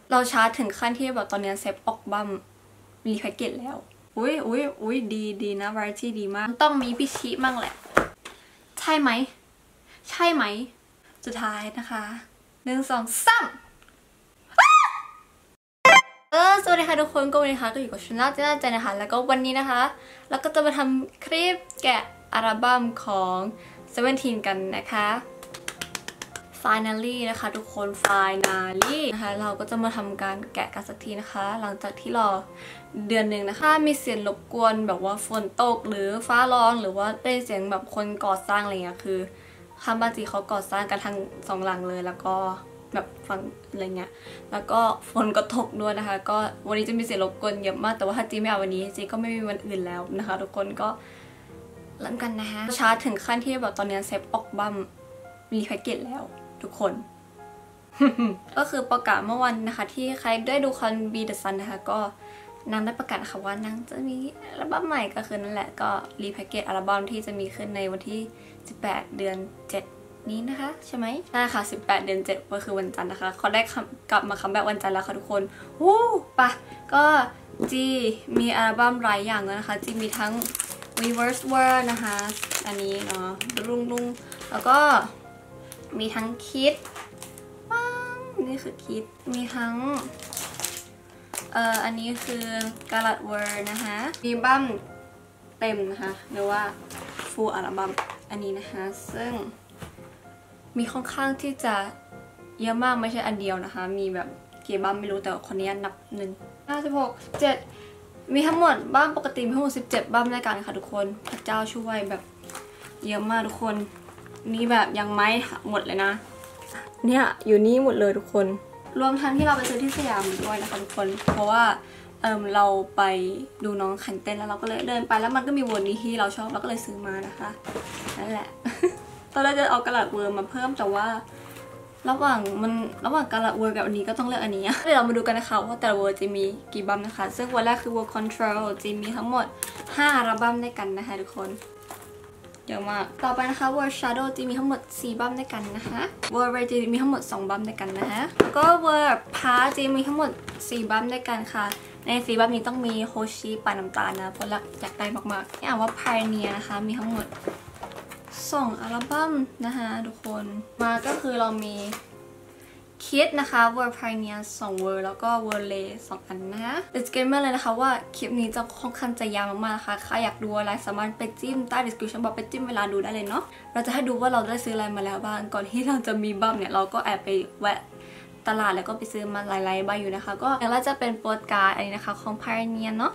เราชาร์จถึงขั้นที่แบบตอนนี้เซฟออกบัมมีแพ็กเกจแล้วอุ้ยดีนะวาไรตี้ดีมากต้องมีพิชิมั่งแหละใช่ไหมสุดท้ายนะคะ1 2 3สวัสดีค่ะทุกคนก็วันนี้ก็อยู่กับช anel เจน่าใจนะคะแล้วก็วันนี้นะคะเราก็จะมาทำคลิปแกะอัลบั้มของ17กันนะคะ finally นะคะทุกคน finally นะคะเราก็จะมาทำการแกะกันสักทีนะคะหลังจากที่รอเดือนหนึ่งนะคะมีเสียงรบกวนแบบว่าฝนตกหรือฟ้าร้องหรือว่าได้เสียงแบบคนก่อสร้างอะไรเงี้ยคือข้างบ้านจีเขาก่อสร้างกันทั้ง2 หลังเลยแล้วก็แบบฟังอะไรเงี้ยแล้วก็ฝนก็ตกด้วยนะคะก็วันนี้จะมีเสียงรบกวนเยอะมากแต่ว่าถ้าจีไม่เอาวันนี้จีก็ไม่มีวันอื่นแล้วนะคะทุกคนก็เริ่มกันนะคะชาร์จถึงขั้นที่แบบตอนนี้เซฟออกบัมมีแพ็กเกจแล้วทุกคน ก็คือประกาศเมื่อวันนะคะที่ใครได้ดูคอนบีเดอะซันนะคะก็นางได้ประกาศค่ะว่านางจะมีอัลบั้มใหม่ก็คือนั่นแหละก็รีแพ็กเกจอัลบั้มที่จะมีขึ้นในวันที่18 เดือน 7นี้นะคะใช่ไหมใช่ค่ะ18 เดือน 7ก็คือวันจันทร์นะคะเขาได้กลับมาคัมแบ็กวันจันทร์แล้วค่ะทุกคนวู้ปะก็จีมีอัลบั้มหลายอย่างเลยนะคะจีมีทั้ง Reverse World นะคะอันนี้เนาะรุ่งแล้วก็มีทั้งคิดนี่คือคิดมีทั้งอันนี้คือ Galad World นะคะมีบั้มเต็มนะคะหรือว่า full อัลบั้มอันนี้นะคะซึ่งมีค่อนข้างที่จะเยอะมากไม่ใช่อันเดียวนะคะมีแบบกี่บั้มไม่รู้แต่คนนี้นับ1 56 7มีทั้งหมดบั้มปกติมีทั้งหมด17บั้มด้วยกันค่ะทุกคนพระเจ้าช่วยแบบเยอะมากทุกคนนี่แบบยังไม่หมดเลยนะเนี่ยอยู่นี่หมดเลยทุกคนรวมทั้งที่เราไปซื้อที่สยามด้วยนะคะทุกคนเพราะว่าเราไปดูน้องแข่งเต้นแล้วเราก็เลยเดินไปแล้วมันก็มีวนนี้ที่เราชอบเราก็เลยซื้อมานะคะนั่นแหละ ตอนแรกจะเอากระดาษเวิร์มมาเพิ่มแต่ว่าระหว่างกระดาษเวิร์กับอันนี้ก็ต้องเลือกอันนี้เดี๋ยวเรามาดูกันนะคะว่าแต่ละเวิร์จะมีกี่บัมนะคะซึ่งวันแรกคือ World Control จะมีทั้งหมด5 อัลบั้มด้วยกันนะคะทุกคนเยอะมากต่อไปนะคะ World Shadow จะมีทั้งหมด4 บั้มด้วยกันนะคะ World Ray จะมีทั้งหมด2 บั้มด้วยกันนะคะแล้วก็ World Pass จะมีทั้งหมด4 บั้มด้วยกันค่ะใน4 บั้มนี้ต้องมีโฮชิปาน้ำตาลนะเพราะรักอยากได้มากๆนี่อ่านว่า Pioneer นะคะมีทั้งหมด2 อัลบั้มนะคะทุกคนมาก็คือเรามีคิดนะคะ World Pioneer 2 World แล้วก็ World Ray 2 อันนะคะ disclaimer เลยนะคะว่าคลิปนี้จะค่อนข้างจะยาวมากๆนะคะใครอยากดูอะไรสามารถไปจิ้มใต้ description box ไปจิ้มเวลาดูได้เลยเนาะเราจะให้ดูว่าเราได้ซื้ออะไรมาแล้วบ้างก่อนที่เราจะมีบัมเนี่ยเราก็แอบไปแวะตลาดแล้วก็ไปซื้อมาหลายๆใบอยู่นะคะก็อย่างแรกจะเป็นโปสการ์ดอันนี้นะคะของ Pioneer เนาะ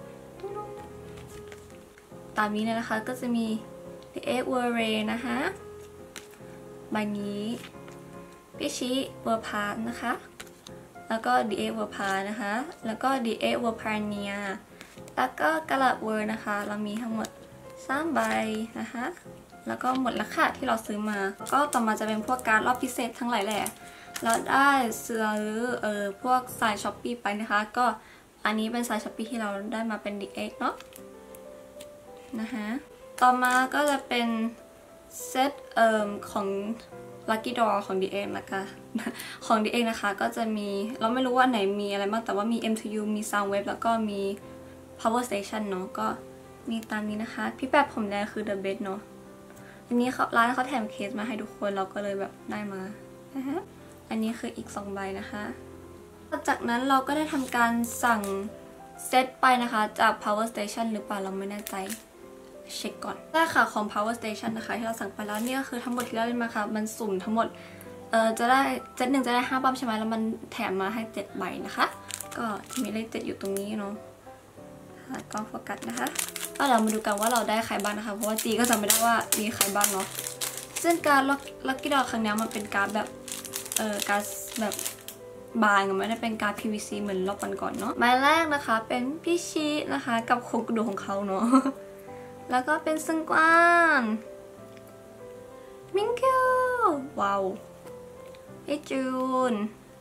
ตามนี้เลยนะคะก็จะมี The Egg World Ray นะคะใบนี้พิชิเวอร์พาร์นะคะแล้วก็ The Egg World Pass นะคะแล้วก็ The Egg World Pioneer แล้วก็กระดาษเวิร์นะคะเรามีทั้งหมด3 ใบนะคะแล้วก็หมดแล้วค่ะที่เราซื้อมาก็ต่อมาจะเป็นพวกการ์ดรอบพิเศษทั้งหลายแหละเราได้ซื้อพวกสายช้อปปี้ไปนะคะก็อันนี้เป็นสายช้อปปี้ที่เราได้มาเป็น The Egg เนาะนะคะต่อมาก็จะเป็นเซตของLucky Draw ของ DX นะคะของ DX นะคะก็จะมีเราไม่รู้ว่าไหนมีอะไรบ้างแต่ว่ามี M2U มี Soundwave แล้วก็มี Power Station เนาะก็มีตามนี้นะคะพี่แป๊บผมแดงคือ The Best เนาะอันนี้ร้านเขาแถมเคสมาให้ทุกคนเราก็เลยแบบได้มานะคะอันนี้คืออีก2 ใบนะคะจากนั้นเราก็ได้ทำการสั่งเซตไปนะคะจาก Power Station หรือเปล่าเราไม่แน่ใจเช็คก่อนได้ค่ะของ Power Station นะคะที่เราสั่งไปแล้วนี่ก็คือทั้งหมดที่เราเล่นมาค่ะมันสุ่มทั้งหมดจะได้เซต1จะได้5 บัมใช่ไหมแล้วมันแถมมาให้7 ใบนะคะก็มีเลข7อยู่ตรงนี้เนาะกล้องโฟกัสนะคะก็เรามาดูกันว่าเราได้ใครบ้างนะคะเพราะว่าจีก็จำไม่ได้ว่ามีใครบ้างเนาะซึ่งการลัคกี้ดอครั้งนี้มันเป็นการแบบการแบบบานก็ไม่ได้เป็นการ PVC เหมือนรอบก่อนๆเนาะใบแรกนะคะเป็นพี่ชีนะคะกับโครงกระดูกของเขาเนาะแล้วก็เป็นซึงกวานมิงคิวว้าวพี่จูน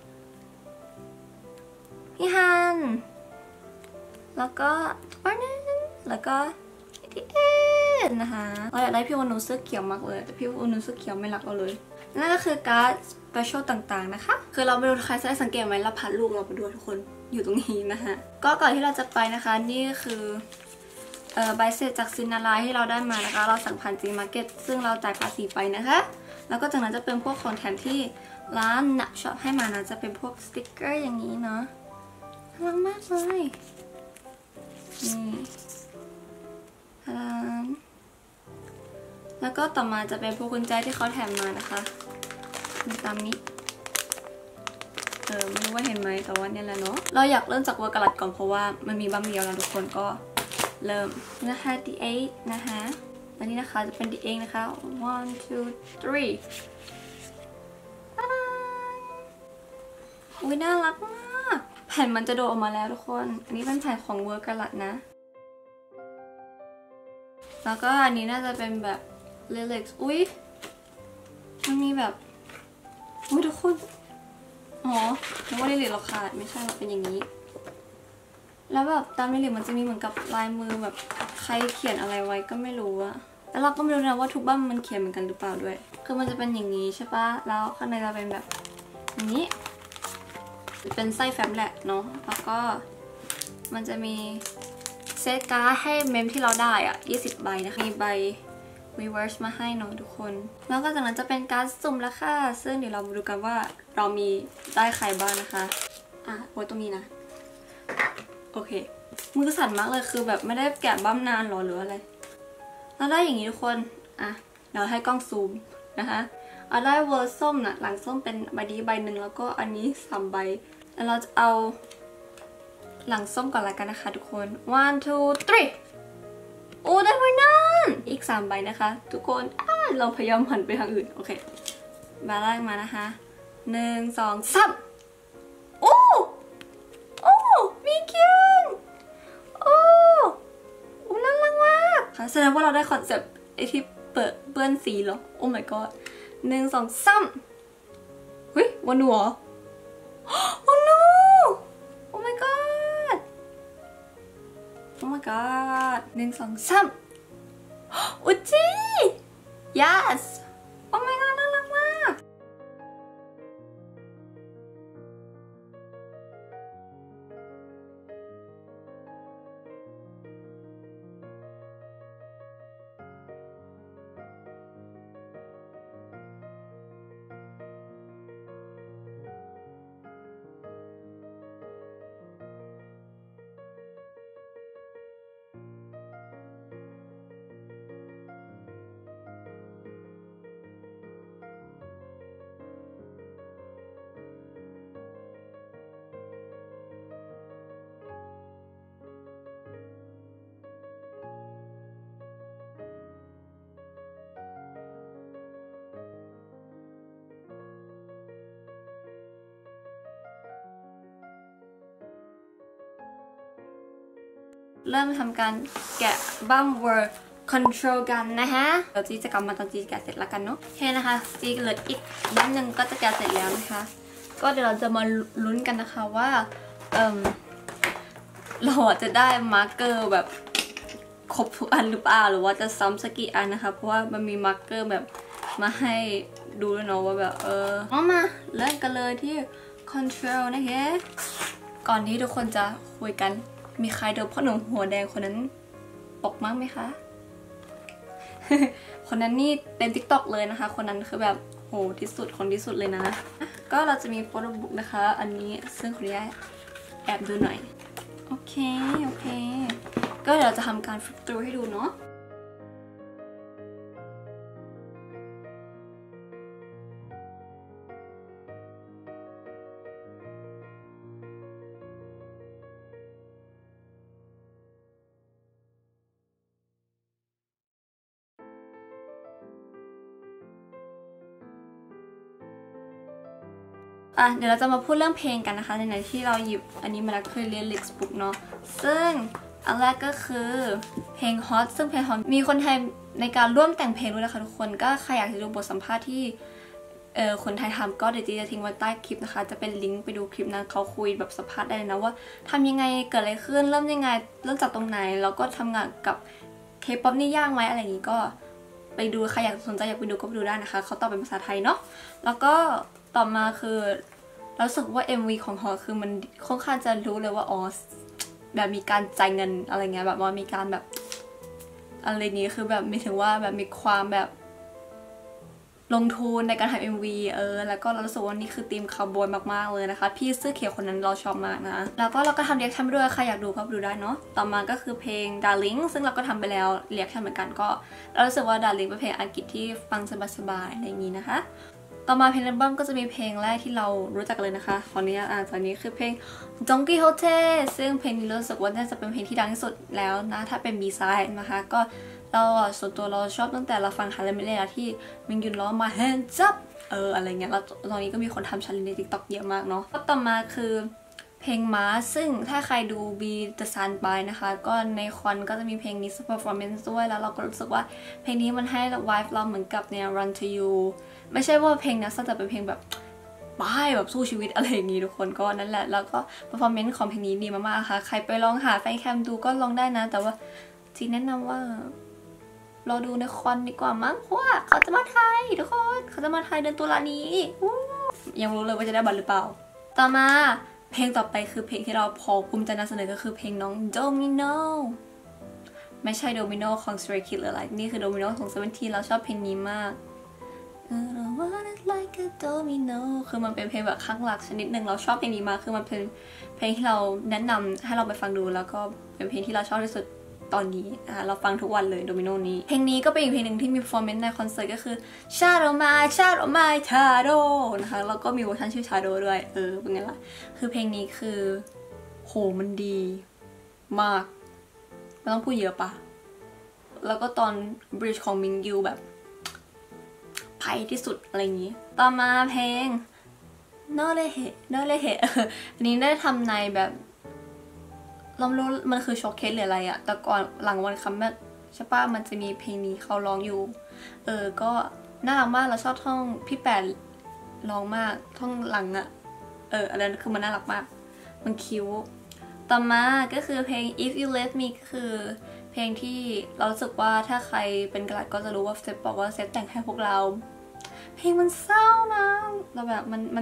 พี่ฮันแล้วก็วาร์นันแล้วก็ที่นะคะเราอยากได้พี่วานูเสื้อเขียวมากเลยแต่พี่วานูเสื้อเขียวไม่รักเราเลยนั่นก็คือการ์ดสเปเชียลต่างๆนะคะคือเราไม่รู้ใครจะได้สังเกตไหมเราพัดลูกเราไปด้วยทุกคนอยู่ตรงนี้นะคะก็ก่อนที่เราจะไปนะคะนี่คือใบเสร็จจากซินนาไลที่เราได้มานะคะเราสั่งผ่านจีมาร์เก็ตซึ่งเราจ่ายภาษีไปนะคะแล้วก็จากนั้นจะเป็นพวกของแถมที่ร้านนักช็อปให้มานะจะเป็นพวกสติกเกอร์อย่างนี้เนาะน่ารักมากเลยนี่แล้วก็ต่อมาจะเป็นพวกกุญแจที่เขาแถมมานะคะมีตามนี้ไม่รู้ว่าเห็นไหมแต่ว่าเนี่ยแหละเนาะเราอยากเริ่มจากเวอร์กลัดก่อนเพราะว่ามันมีบัมเดียวแล้วทุกคนก็เริ่มนะคะ D8 นะคะอันนี้นะคะจะเป็น D8 นะคะ 1 2 3อุ้ยน่ารักมากแผ่นมันจะโดดออกมาแล้วทุกคนอันนี้เป็นแผ่นของเวอร์กลัดนะแล้วก็อันนี้น่าจะเป็นแบบเลเล็กซ์อุ้ยมันมีแบบอุ้ยทุกคนอ๋อนึกว่าเลเล็กซ์เราขาดไม่ใช่เราเป็นอย่างนี้แล้วแบบตามเลเล็กซ์มันจะมีเหมือนกับลายมือแบบใครเขียนอะไรไว้ก็ไม่รู้อะแล้วเราก็ไม่รู้นะว่าทุกบั้มมันเขียนเหมือนกันหรือเปล่าด้วยคือมันจะเป็นอย่างนี้ใช่ปะแล้วข้างในจะเป็นแบบอย่างนี้เป็นไส้แฟ้มแหละเนาะแล้วก็มันจะมีเซตการ์ดให้เมมที่เราได้อะ20 ใบนะคะมีใบ reverse มาให้เนาะทุกคนแล้วก็จากนั้นจะเป็นการ์ดสุ่มแล้วค่ะซึ่งเดี๋ยวเรามาดูกันว่าเรามีได้ใครบ้างนะคะไว้ตรงนี้นะโอเคมือสั่นมากเลยคือแบบไม่ได้แกะบั้มนานหรอหรืออะไรเราได้อย่างนี้ทุกคนเดี๋ยวให้กล้องซูมนะคะเอาได้เวอร์ส้มนะหลังส้มเป็นใบนี้ใบหนึ่งแล้วก็อันนี้3 ใบแล้วเราจะเอาหลังส้มก่อนละกันนะคะทุกคน 1 2 3โอ้ได้ไว้นั่นอีก3 ใบนะคะทุกคนเราพยายามหันไปทางอื่นโอเคใบแรกมานะคะ1 2 3โอ้มีเกียนโอ้น่ารักมากแสดงว่าเราได้คอนเซปต์ไอที่เปื้อนสีเหรอโอ้ my god 1 2 3เฮ้ยวันหนูเหรอวันหนูโอ้ my god โอ้ my god 1 2 3อุจิ yes โอ้ my god น่ารักมากเริ่มทำการแกะบั้ม Word Control กันนะคะเดี๋ยวจีจะกลับมาตอนจีแกะเสร็จแล้วกันเนาะโอเคนะคะจีเหลืออีกบั้มหนึ่งก็จะแกะเสร็จแล้วนะคะก็เดี๋ยวเราจะมาลุ้นกันนะคะว่าเราจะได้มาร์กเกอร์แบบครบทุกอันหรือเปล่าหรือว่าจะซ้ำสักกี่อันนะคะเพราะว่ามันมีมาร์กเกอร์แบบมาให้ดูด้วยเนาะว่าแบบมาเริ่มกันเลยที่ Control นะคะก่อนที่ทุกคนจะคุยกันมีใครโดนพ่อหนุ่มหัวแดงคนนั้นปกมั้งไหมคะ คนนั้นนี่เต็ม TikTok เลยนะคะคนนั้นคือแบบโหที่สุดคนที่สุดเลยนะก็เราจะมีโฟโต้บุ๊กนะคะอันนี้ซึ่งขออนุญาตแอบดูหน่อยโอเคก็เดี๋ยวเราจะทำการฟลิปตัวให้ดูเนาะ เดี๋ยวเราจะมาพูดเรื่องเพลงกันนะคะในที่เราหยิบอันนี้มาแล้วคือเรียน Lyrics Book เนาะซึ่งอันแรกก็คือเพลง Hot ซึ่งเพลง Hot มีคนไทยในการร่วมแต่งเพลงด้วยนะคะทุกคนก็ใครอยากจะดูบทสัมภาษณ์ที่คนไทยทำก็เดี๋ยวจีจะทิ้งไว้ใต้คลิปนะคะจะเป็นลิงก์ไปดูคลิปนั้นเขาคุยแบบสัมภาษณ์ได้เลยนะว่าทำยังไงเกิดอะไรขึ้นเริ่มยังไงเริ่มจากตรงไหนแล้วก็ทำงานกับ K-pop นี่ยากไหมอะไรอย่างนี้ก็ไปดูใครอยากสนใจอยากไปดูก็ไปดูได้นะคะเขาตอบเป็นภาษาไทยเนาะแล้วก็ต่อมาคือเราสึกว่า MV ของฮอคือมันค่อนข้างจะรู้เลยว่าอ๋อแบบมีการจ่ายเงินอะไรเงี้ยแบบว่ามีการแบบอะไรนี้คือแบบมีถึงว่าแบบมีความแบบลงทุนในการถ่าย MV แล้วก็เรารู้สึกว่านี่คือธีมคาวบอยมากๆเลยนะคะพี่เสื้อเขียวคนนั้นเราชอบมากนะแล้วก็เราก็ทำเรียกชั่นไปด้วยใครอยากดูก็ดูได้เนาะต่อมาก็คือเพลง Darling ซึ่งเราก็ทำไปแล้วเรียกชั่นเหมือนกันก็เรารู้สึกว่า Darling เป็นเพลงอังกฤษที่ฟังสบายๆอะไรอย่างนี้นะคะต่อมาเพลงอัลบั้มก็จะมีเพลงแรกที่เรารู้จักเลยนะคะขออนุญาตจากนี้คือเพลง Don Quixote ซึ่งเพลงนี้รู้สึกว่าน่าจะเป็นเพลงที่ดังที่สุดแล้วนะถ้าเป็น B-side นะคะก็เราส่วนตัวเราชอบตั้งแต่เราฟังฮาร์เลมเล่ที่มิงยุนร้องมา hands up อะไรเงี้ยแล้วตอนนี้ก็มีคนทำชันเลนใน TikTok เยอะมากเนาะก็ต่อมาคือเพลงม้าซึ่งถ้าใครดู Be the Sun by นะคะก็ในคอนก็จะมีเพลงนี้ performance ด้วยแล้วเราก็รู้สึกว่าเพลงนี้มันให้ vibe เราเหมือนกับเนี่ย Run to You ไม่ใช่ว่าเพลงนั้นแต่เป็นเพลงแบบป้ายแบบสู้ชีวิตอะไรอย่างนี้ทุกคนก็นั่นแหละแล้วก็ performance ของเพลงนี้ดีมากๆค่ะใครไปลองหาแฟนแคมดูก็ลองได้นะแต่ว่าจีแนะนำว่าเราดูในคอนดีกว่ามั้งเพราะว่าเขาจะมาไทยทุกคนเขาจะมาไทยเดือนตุลานี้ยังรู้เลยว่าจะได้บัตรหรือเปล่าต่อมาเพลงต่อไปคือเพลงที่เราพอภูมิใจนำเสนอก็คือเพลงน้องโดมิโนไม่ใช่โดมิโนของ Stray Kids หรืออะไรนี่คือโดมิโนของ17เราชอบเพลงนี้มากlike a domino คือมันเป็นเพลงแบบข้างหลักชนิดหนึ่งเราชอบเพลงนี้มากคือมันเป็นเพลงที่เราแนะนำให้เราไปฟังดูแล้วก็เป็นเพลงที่เราชอบที่สุดตอนนี้เราฟังทุกวันเลยโดมิโนนี้เพลงนี้ก็เป็นอีกเพลงหนึ่งที่มี performance ในคอนเสิร์ตก็คือ Shadow My Shadow นะคะแล้วก็มีเวอร์ชันชื่อ Shadow ด้วยเป็นไงล่ะคือเพลงนี้คือโหมันดีมากไม่ต้องพูดเยอะปะแล้วก็ตอนบริดจ์ของมิงยูแบบไพ่ที่สุดอะไรอย่างนี้ต่อมาเพลง No Le He อันนี้ได้ทำในแบบเราไม่รู้มันคือช็อกเคสหรืออะไรอะแต่ก่อนหลังวันคัมแบ็คใช่ปะมันจะมีเพลงนี้เขาร้องอยู่ก็น่ารักมากเราชอบท่องพี่แปดร้องมากท่องหลังอะอันนั้นคือมันน่ารักมากมันคิ้วต่อมาก็คือเพลง If You Let Me ก็คือเพลงที่เรารู้สึกว่าถ้าใครเป็นกระดาษก็จะรู้ว่าเซฟบอกว่าเซฟแต่งให้พวกเราเพลงมันเศร้านะเราแบบ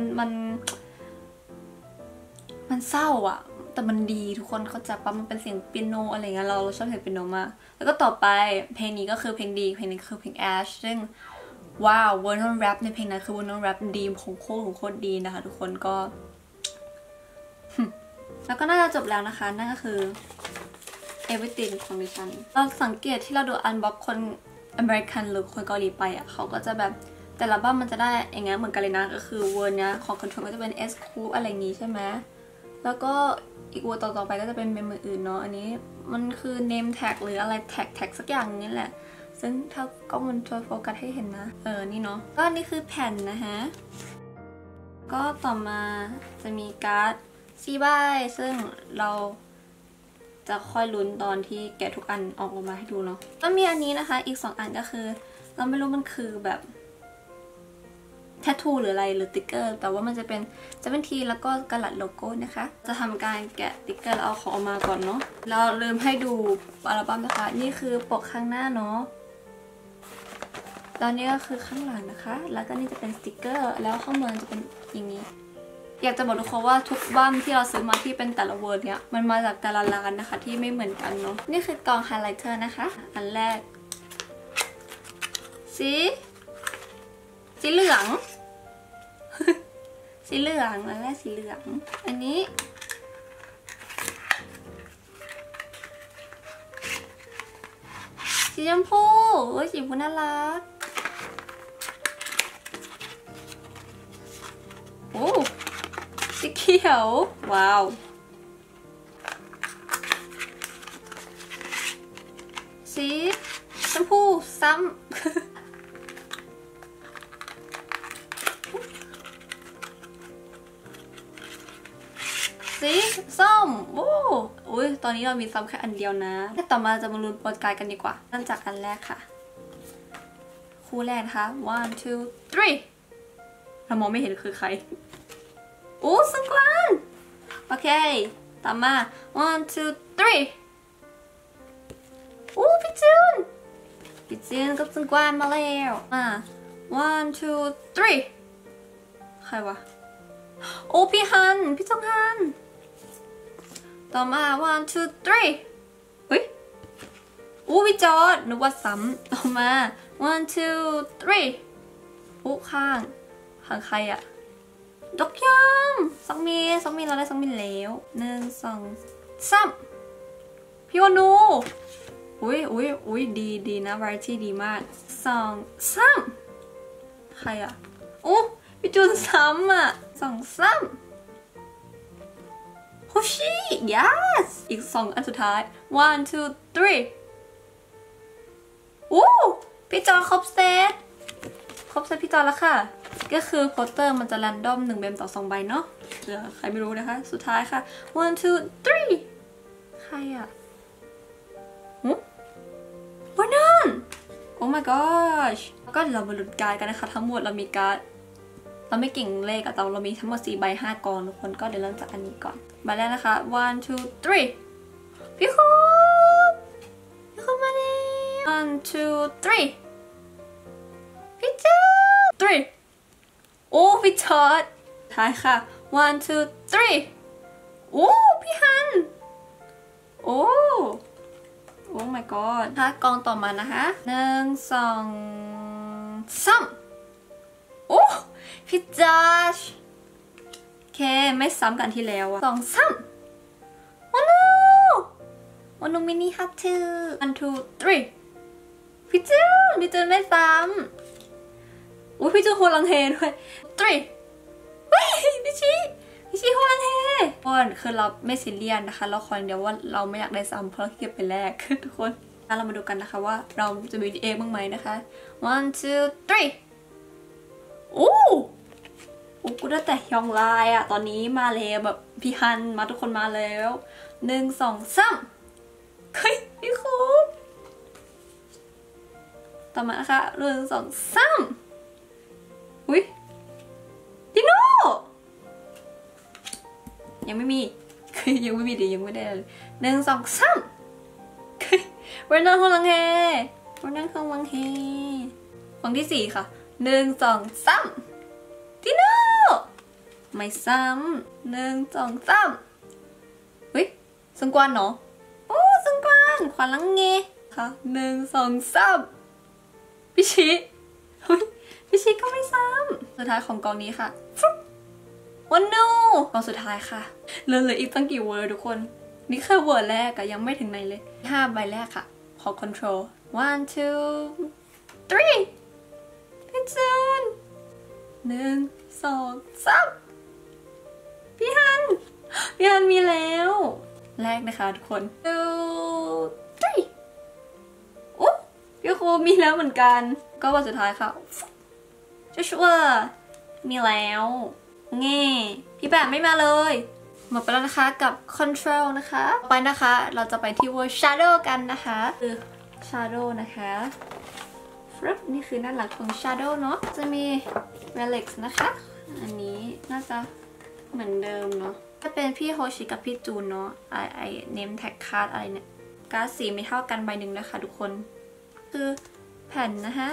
มันเศร้าอะแต่มันดีทุกคนเข้าใจปะมันเป็นเสียงเปียโนอะไรเงี้ยเราชอบเสียงเปียโนมากแล้วก็ต่อไปเพลงนี้ก็คือเพลงดีเพลงนี้คือเพลง Ash ซึ่งว้าวเวอร์ชันแรปในเพลงนั้นคือเวอร์ชันแรปดีของโคตรดีนะคะทุกคนก็แล้วก็น่าจะจบแล้วนะคะนั่นก็คือ Everything ของดิฉันเราสังเกตที่เราดูอันบ็อกคนอเมริกันหรือคนเกาหลีไปอ่ะเขาก็จะแบบแต่ละบ้านมันจะได้อย่างเงี้ยเหมือนกันเลยนะก็คือเวอร์เนี้ยของ Control ก็จะเป็น S Coupe อะไรอย่างงี้ใช่ไหมแล้วก็อีกเวอร์ต่อไปก็จะเป็นเมมอื่นเนาะอันนี้มันคือ name tag หรืออะไรแท็กสักอย่างนี่แหละซึ่งถ้าก็มันช่วยโฟกัสให้เห็นนะนี่เนาะก็นี่คือแผ่นนะฮะก็ต่อมาจะมีการ์ดซีบายซึ่งเราจะค่อยลุ้นตอนที่แกะทุกอันออกมาให้ดูเนาะก็มีอันนี้นะคะอีก2อันก็คือเราไม่รู้มันคือแบบแทททูหรืออะไรหรือติ๊กเกอร์แต่ว่ามันจะเป็นทีแล้วก็กระดาษโลโก้นะคะจะทำการแกะติ๊กเกอร์แล้วเอาของออกมาก่อนเนาะเราลืมให้ดูอัลบั้มนะคะนี่คือปกข้างหน้าเนาะตอนนี้ก็คือข้างหลังนะคะแล้วก็นี่จะเป็นสติกเกอร์แล้วข้างบนจะเป็นอย่างนี้อยากจะบอกทุกคนว่าทุกบั้มที่เราซื้อมาที่เป็นแต่ละเวอร์เนี่ยมันมาจากแต่ละร้านนะคะที่ไม่เหมือนกันเนาะนี่คือกล่องไฮไลท์เตอร์นะคะอันแรกสีเหลืองสีเหลืองอันแรกสีเหลืองอันนี้สีชมพูสีชมพูน่ารักโอ้สีเขียวว้าวสีชมพูซ้ำสีส้มโอ้ยตอนนี้เรามีซ้ำแค่อันเดียวนะต่อมาจะมาลุ้นโปรดการกันดีกว่าเริ่มจากอันแรกค่ะคู่แรกนะคะ one two three เรามองไม่เห็นคือใครโอ้สงกรานต์โอเคต่อมา one two three โอ้พี่จูนพี่จินกับซึงกวานมาแล้วone two three ใครวะโอ้พี่ฮันพี่จงฮันต่อมา one two three เฮ้ยอู้พี่จอดนึกว่าซ้ำต่อมา one two three อู้ข้างใครอะดอกยามสองมีเราได้สองมีแล้ว1 2 3พี่วานูอุ้ยดีนะ variety ดีมาก2 3ใครอะโอ้พี่จูนซ้ำอะ2 3โฮชิ yes อีก2อันสุดท้าย1 2 3โอ้พี่จอครบเซตพี่จอแล้วค่ะก็คือโปสเตอร์มันจะแรนดอม1 ใบต่อ 2 ใบเนาะเดี๋ยวใครไม่รู้นะคะสุดท้ายค่ะ1 2 3ใครอะวันนั้นโอ้ my gosh ก็เรามาลุ้นการ์ดกันนะคะทั้งหมดเรามีการ์ดเราไม่เก่งเลขอะแต่เรามีทั้งหมด4 ใบ 5 กองทุกคนก็เดี๋ยวเริ่มจากอันนี้ก่อนใบแรกนะคะ1 2 3พี่คูมาแล้ว1 2 3พี่จู3โอ้พี่จอดท้ายค่ะ1 2 3โอ้พี่ฮันโอ้ my god ถ้ากองต่อมานะคะ1 2 3โอ้พี่จอชโอเคไม่ซ้ำกันที่แล้วอะ2 3โอ้ no มินิฮัตเตอร์1 2 3พี่จูนไม่ซ้ำอุ้ยพี่จูนโฮลังเฮด้วย3เฮ้ยพี่ชีโฮลังเฮคือเราไม่ซีเรียสนะคะเราคอยเดียวว่าเราไม่อยากได้ซ้ำเพราะเราเก็บไปแรกทุกคนเรามาดูกันนะคะว่าเราจะมีเองบ้างไหมนะคะ1 2 3โอ้กูได้แต่ยองลายอะตอนนี้มาแล้วแบบพี่ฮันมาทุกคนมาแล้ว1 2 3เฮ้ยพี่คูต่อมานะคะ1 2 3อุ้ยพี่โน่ยังไม่มียังไม่ได้เลย1 2 3วันนั้นของลังเฮฝั่งที่4ค่ะ1 2 3พี่โน่ไม่ซ้ำ1 2 3เฮ้ยซึงกวานเนาะโอ้ซึงกวานขวัญลังเงค่ะ1 2 3พี่ชีก็ไม่ซ้ำสุดท้ายของกองนี้ค่ะวันนูกองสุดท้ายค่ะเหลืออีกตั้งกี่เวิร์ดทุกคนนี่แค่เวิร์ดแรกอะยังไม่ถึงไหนเลย5 ใบแรกค่ะขอ control 1 2 3พี่จูน1 2 3พี่ฮันมีแล้วแรกนะคะทุกคน2 3โอ้พี่โคมีแล้วเหมือนกันก็วันสุดท้ายค่ะชัวร์มีแล้วเง่พี่แบบไม่มาเลยหมดไปแล้วนะคะกับ control นะคะต่อไปนะคะเราจะไปที่ word shadow กันนะคะคือ shadow นะคะนี่คือด้านหลังของ shadow เนาะจะมี relics นะคะอันนี้น่าจะเหมือนเดิมเนาะจะเป็นพี่โฮชิกับพี่จูนเนาะไอ name tag card อะไรเนี่ยการ์ดสีไม่เท่ากันใบหนึ่งนะคะทุกคนคือแผ่นนะคะ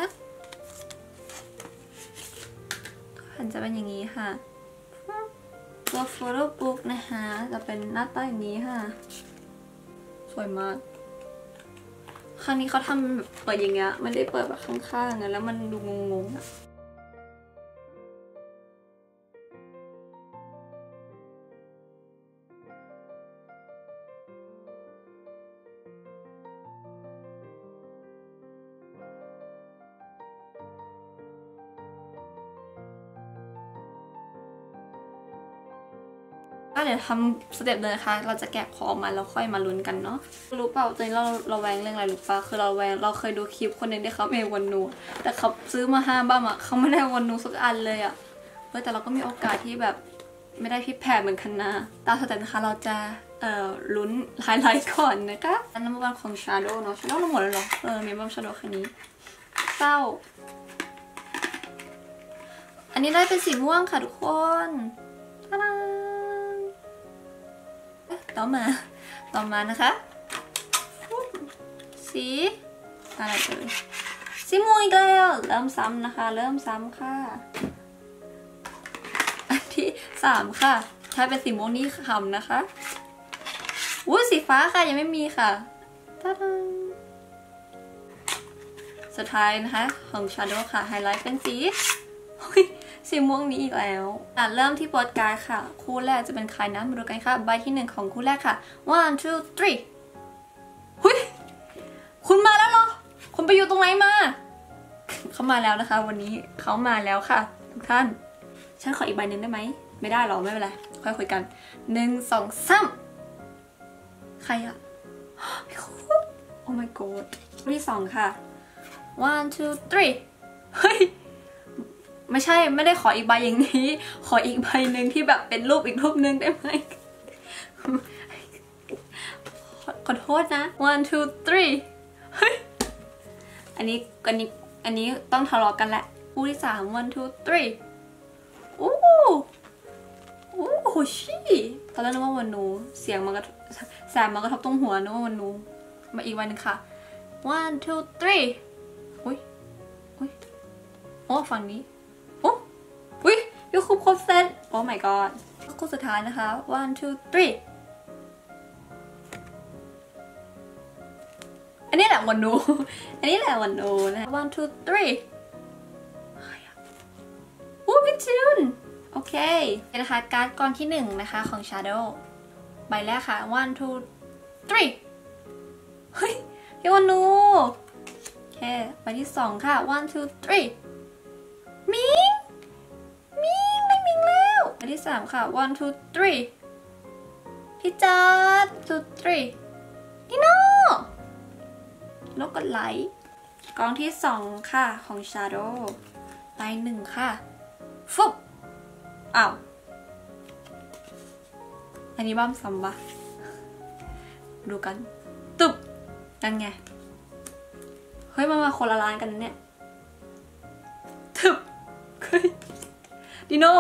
แผ่นจะเป็นอย่างนี้ค่ะตัวโฟโต้บุ๊กนะคะจะเป็นหน้าตาอย่างนี้ค่ะสวยมากครั้งนี้เขาทำแบบเปิดอย่างเงี้ยไม่ได้เปิดแบบข้างๆแล้วมันดูงงๆอะก็เดี๋ยวทำสเต็ปเลยนะคะเราจะแกะของมาแล้วค่อยมาลุ้นกันเนาะรู้เปล่าตอนนี้เราแวงเรื่องอะไรรู้ป่ะคือเราเคยดูคลิปคนหนึ่งที่เขาเมวันนูแต่เขาซื้อมา5 บ้ามอะเขาไม่ได้วันนูสักอันเลยอะแต่เราก็มีโอกาสที่แบบไม่ได้พี่แพรเหมือนกันนะตามสเต็ปนะคะเราจะลุ้นไฮไลท์ก่อนนะคะอันนั้นเป็นของ Shadow เนาะ Shadow เราหมดแล้วเหรอมีบ้าง Shadow แค่นี้เศร้าอันนี้ได้เป็นสีม่วงค่ะทุกคนตาดาต่อมานะคะสีอะไรเอ่ยสีม่วงอีกแล้วเริ่มซ้ำนะคะเริ่มซ้ำค่ะอันที่3ค่ะถ้าเป็นสีม่วงนี่คำนะคะอุ้ยสีฟ้าค่ะยังไม่มีค่ะตาดาสุดท้ายนะคะของชาโดว์ค่ะไฮไลท์เป็นสีสีม่วงนี้อีกแล้วเริ่มที่โปสการ์ดค่ะคู่แรกจะเป็นใครนะมาดูกันค่ะใบที่1ของคู่แรกค่ะ one two three หุยคุณมาแล้วเหรอคุณไปอยู่ตรงไหนมาเขามาแล้วนะคะวันนี้เขามาแล้วค่ะทุกท่านฉันขออีกใบหนึ่งได้ไหมไม่ได้หรอไม่เป็นไรค่อยคุยกัน1 2 3ใครอะพี่คุกโอ้ my god ที่2ค่ะ one two three เฮ้ยไม่ใช่ไม่ได้ขออีกใบอย่างนี้ขออีกใบหนึ่งที่แบบเป็นรูปอีกรูปหนึ่งได้ไหมขอโทษนะ one two three เฮ้ยอันนี้ต้องทะเลาะกันแหละคู่ที่3 one two three โอ้ชี่ตอนแรกนึกว่าวันนูเสียงมันก็แสบมันกระทบตรงหัวนึกว่าวันนูมาอีกวันนึงค่ะ one two three อุ้ยโอ้ฝั่งนี้อุ้ยยูคูครบเซตโอ้ my god คู่สุดท้ายนะคะ one two three อันนี้แหละวันนูอันนี้แหละวันนูนะ one two three อู้พี่จูนโอเคนะคะการ์ดก้อนที่1นะคะของ Shadow ใบแรกค่ะ one two three เฮ้ยพี่วันนูโอเคใบที่2ค่ะ one two three มิงได้มิงแล้วใบที่3ค่ะ one two three พี่จัด two three นี่โนกดไลค์กองที่2ค่ะของ Shadow ใบ1ค่ะฟุบอ้าวอันนี้บ้ามซ้ำปะดูกันตึบนั่นไงเฮ้ยมาคนละร้านกันเนี่ยตึบเฮ้ยดิโน่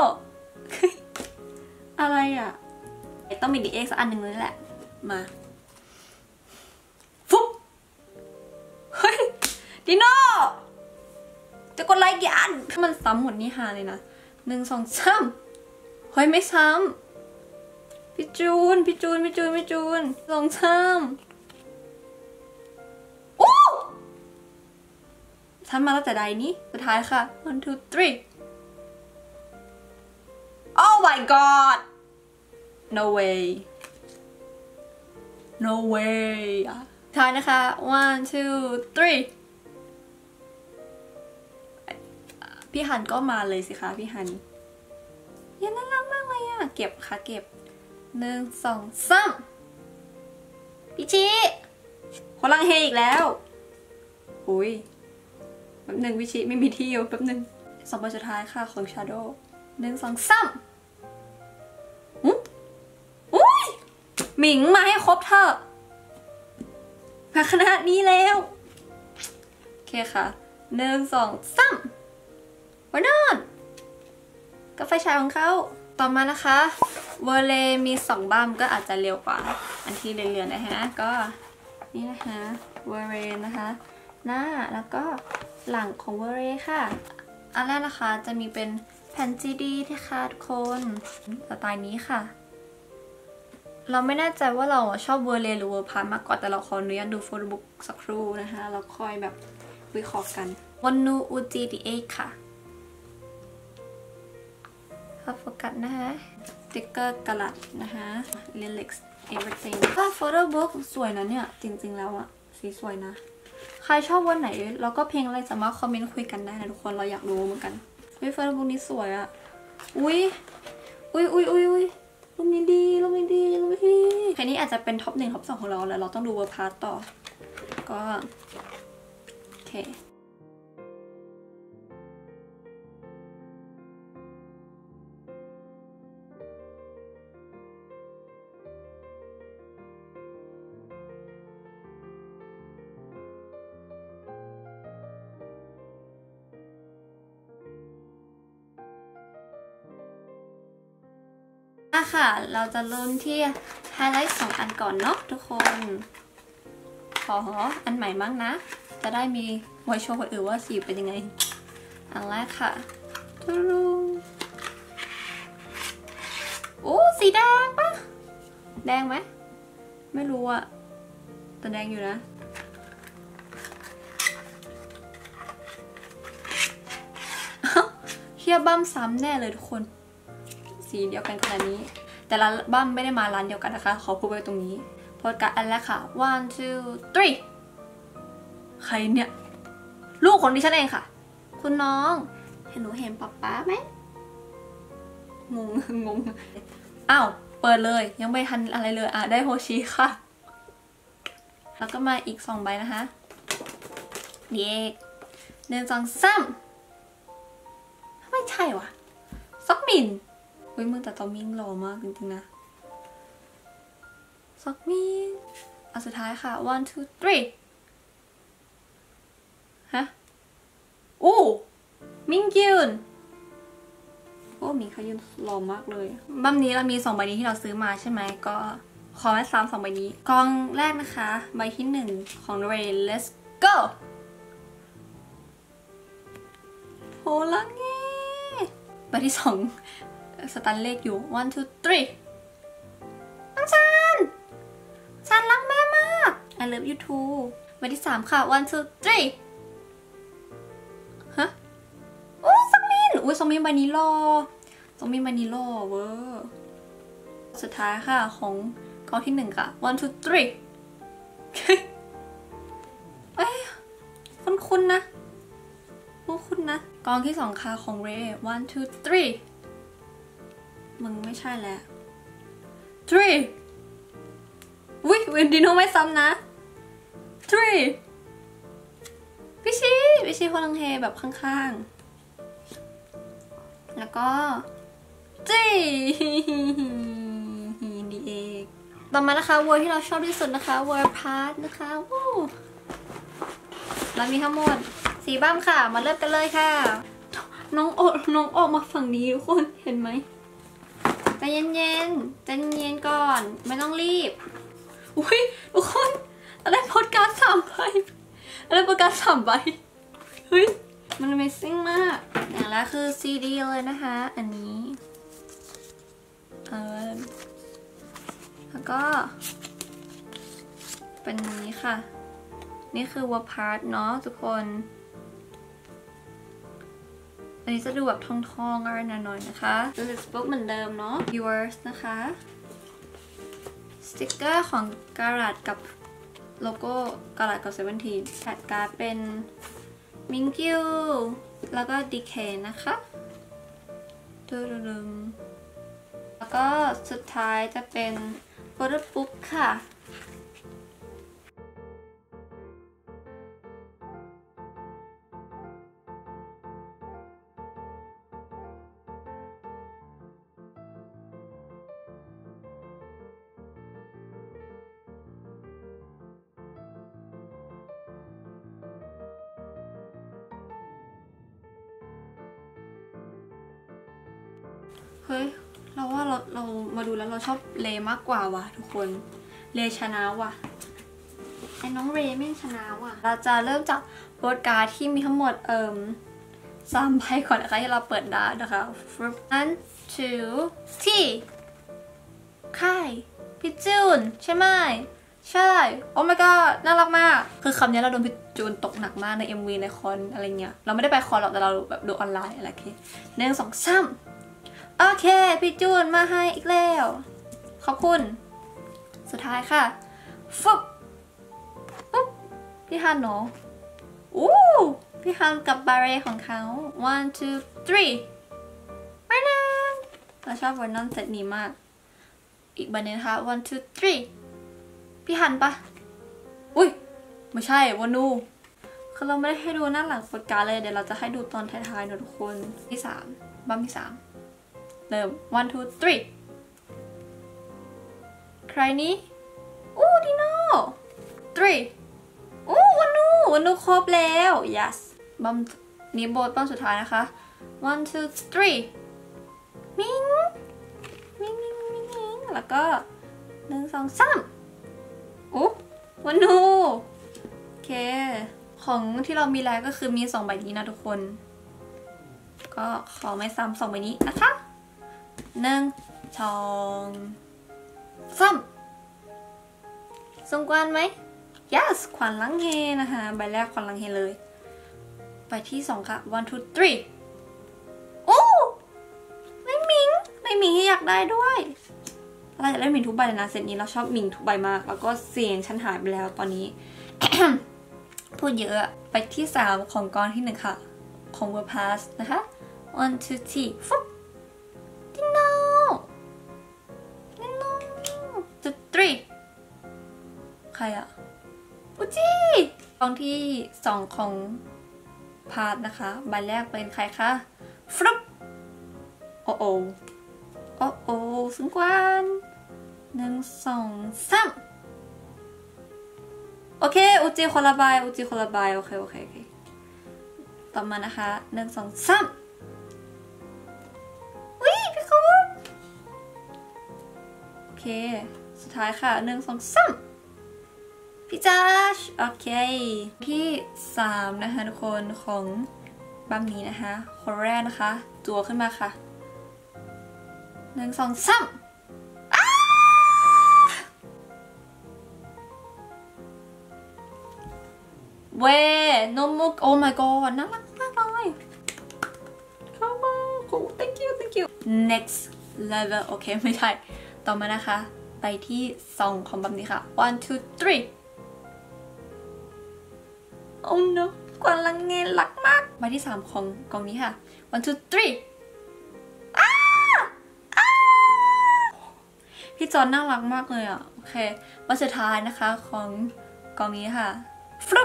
อะไรอ่ะต้องมี DX สักอันหนึ่งเลยแหละมาฟุบเฮ้ยดิโน่จะกดไลค์กี่อันถ้ามันซ้ำหมดนี่ฮาเลยนะ1 2 3เฮ้ยไม่ซ้ำพี่จูน2 3โอ้ฉันมาแล้วแต่ใดนี้สุดท้ายค่ะ one two three oh my god no way ท้ายนะคะ one two three พี่ฮันก็มาเลยสิคะพี่ฮันยังน่ารักมากเลยอะเก็บค่ะเก็บ1 2 3พี่ชีคนลังเฮอีกแล้วอุ้ยแป๊บหนึ่งพี่ชีไม่มีที่อยู่แป๊บหนึ่ง2ใบสุดท้ายค่ะของ Shadow 1 2 3อุ้ยหมิงมาให้ครบเถอะมาขนาดนี้แล้วโอเคค่ะ1 2 3วันนอนกับไฟฉายของเขาต่อมานะคะเวอร์เลมี2บัมก็อาจจะเร็วกว่าอันที่เหลือๆนะฮะก็นี่นะคะเวอร์เรนะคะหน้าแล้วก็หลังของเวอร์เรค่ะอันแรกนะคะจะมีเป็นแผ่นซีดีนะคะทุกคนสไตล์นี้ค่ะเราไม่แน่ใจว่าเราชอบเวอร์เรหรือเวอร์พาร์มากกว่าแต่เราขออนุญาตดูโฟโต้บุ๊กสักครู่นะคะเราค่อยแบบวิเคราะห์กันวันนูอูจีดีเอค่ะโฟกัสนะคะสติ๊กเกอร์กระดาษนะคะลิลิกส์ everything ก็โฟโต้บุ๊กสวยนะเนี่ยจริงๆแล้วอะสีสวยนะใครชอบวันไหนแล้วก็เพลงอะไรสามารถคอมเมนต์คุยกันได้นะทุกคนเราอยากรู้เหมือนกันโฟโต้บุ๊กนี้สวยอะอุ้ยรูปนี้ดีเพลงนี้อาจจะเป็นท็อป1ท็อป2ของเราแล้วเราต้องดูเวอร์พาร์ตต่อก็โอเค ค่ะเราจะเริ่มที่ไฮไลท์2อันก่อนเนาะทุกคนขออันใหม่บ้างนะจะได้มีไว้โชว์คนอื่นว่าสีเป็นยังไงอันแรกค่ะโอ้สีแดงปะแดงไหมไม่รู้อะแต่แดงอยู่นะเฮียบั้มซ้ำแน่เลยทุกคนสีเดียวกันขนาดนี้แต่ละบั้มไม่ได้มาร้านเดียวกันนะคะขอพูดไว้ตรงนี้โพสการ์ดอันแรกค่ะ one two three ใครเนี่ยลูกของดิฉันเองค่ะคุณน้องเห็นหนูเห็นป๊าไหมงงอ้าวเปิดเลยยังไม่ทันอะไรเลยได้โฮชิค่ะแล้วก็มาอีก2 ใบนะคะเด็ก1 2 3ไม่ใช่วะซ็อกมินเฮ้ยมึงแต่ตอมิงหล่อมากจริงๆนะซ็อกมินอันสุดท้ายค่ะ one two three ฮะอู้มิงยืนโอ้มีเขายืนหล่อมากเลยบั้มนี้เรามี2 ใบนี้ที่เราซื้อมาใช่ไหมก็ขอให้ซ้ำ2 ใบนี้กองแรกนะคะใบที่1ของ Ray Let's Go โหลังเงี้ใบที่2สตันเลขอยู่ one two three น้องฉันรักแม่มาก I love you too ใบที่3ค่ะ one two three ฮะโอ้ซองมินซองมินใบนี้หล่อซองมินใบนี้หล่อเวอร์สุดท้ายค่ะของกองที่1ค่ะ one two three เอ้ยคุ้นๆนะคุ้นนะกองที่2ค่ะของ Ray one two three มึงไม่ใช่แหละ three อุ๊ยเวนดิโนไม่ซ้ำนะ three พี่ชีพลังเฮแบบข้างๆแล้วก็จีดีเอกต่อมานะคะเวอร์ที่เราชอบที่สุดนะคะเวอร์พาร์ทนะคะวู้เรามีทั้งหมด4 บั้มค่ะมาเริ่มกันเลยค่ะน้องออกมาฝั่งนี้ทุกคนเห็นไหมใจเย็นก่อนไม่ต้องรีบอุ้ยทุกคนอะไรโพสการ์ด3 ใบอะไรโพสการ์ด3 ใบเฮ้ยมัน Amazing มากอย่างแรกคือซีดีเลยนะคะอันนี้แล้วก็เป็นนี้ค่ะนี่คือ War Part เนาะทุกคนอันนี้จะดูแบบทองอะไรหน่อยนะคะดูสติ๊กเหมือนเดิมเนาะ Yours นะคะสติ๊กเกอร์ของการ์ดกับโลโก้การ์ดกับ17แพดการ์ดเป็นมิงกิวแล้วก็ดีเคนะคะแล้วก็สุดท้ายจะเป็นโฟโต้บุ๊กค่ะเฮ้ยเราว่าเรามาดูแล้วเราชอบเลมากกว่าว่ะทุกคนเลชนะว่ะไอ้น้องเรย์ไม่ชนะว่ะเราจะเริ่มจากโปสการ์ดที่มีทั้งหมด3 ใบก่อนนะคะที่เราเปิดได้นะคะ one two three ค่ายพี่จูนใช่ไหมใช่โอ้ my god น่ารักมากคือคำนี้เราโดนพี่จูนตกหนักมากใน MV ในคอนอะไรเงี้ยเราไม่ได้ไปคอนหรอกแต่เราแบบดูออนไลน์อะไรโอเค1 2 3โอเคพี่จูนมาให้อีกแล้วขอบคุณสุดท้ายค่ะฟุ๊บปุ๊บพี่ฮันเนาะพี่ฮันกับบาเร่ของเขา one two three ไปนะเราชอบวอร์นอนเซตนี้มากอีกบันนี้นะคะ one two three พี่ฮันปะอุ้ยไม่ใช่วานูคือเราไม่ได้ให้ดูหน้าหลังโปสการ์ดเลยเดี๋ยวเราจะให้ดูตอนท้ายๆนะทุกคนที่3บัมที่3เริ่มone two three ใครนี้ดิโน่ three วันนูครบแล้ว yes บัมนี้โบต้นสุดท้ายนะคะ one two three มิงแล้วก็1 2 3วันนูโอเคของที่เรามีแล้วก็คือมี2 ใบนี้นะทุกคนก็ขอไม่ซ้ำ2 ใบนี้นะคะ1 2 3สงกรานต์ไหม yes ขวัญลังเฮนะคะใบแรกขวัญลังเฮเลยใบที่2ค่ะ1 2 3โอ้ไม่มิงที่อยากได้ด้วยเราอยากได้มิงทุกใบเลยนะเซตนี้เราชอบมิงทุกใบมากแล้วก็เสียงฉันหายไปแล้วตอนนี้ พูดเยอะไปที่3ของกองที่1ค่ะของ World Pass นะคะ1 2 3ฟุ๊บดิโน3ใครอะปูจิกองที่2ของพาร์ทนะคะใบแรกเป็นใครคะฟลุ๊ปโอ้โอ้ซึ่งกวน1 2 3โอเคอุจิคนละใบโอเคต่อมานะคะ1 2 3วิพี่คุณโอเคสุดท้ายค่ะ1 2 3พี่จัชโอเคที่3นะคะทุกคนของบัมนี้นะคะคนแรกนะคะจั่วขึ้นมาค่ะ1 2 3เว้นมมุกโอ้ my god น่ารักมากเลยเข้ามา thank you next level โอเคไม่ใช่ต่อมานะคะไปที่2ของบัมนี้ค่ะ1 2 3โอ้ no กวนลังเงินรักมากใบที่3ของกองนี้ค่ะ1 2 3พี่จอนน่ารักมากเลยอ่ะโอเคใบสุดท้ายนะคะของกองนี้ค่ะฟลุ๊ป